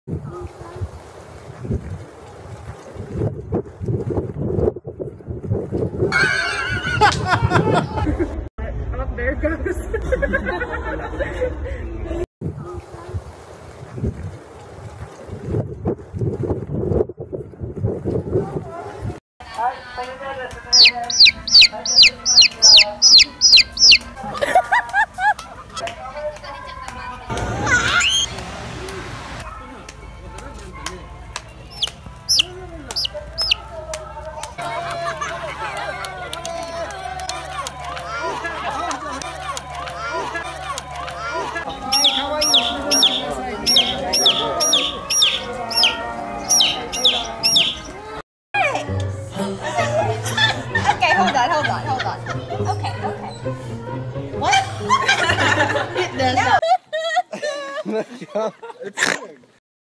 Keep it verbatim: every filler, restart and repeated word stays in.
Oh, there it goes. Okay, hold on, hold on, hold on. Okay, okay. What? It does not.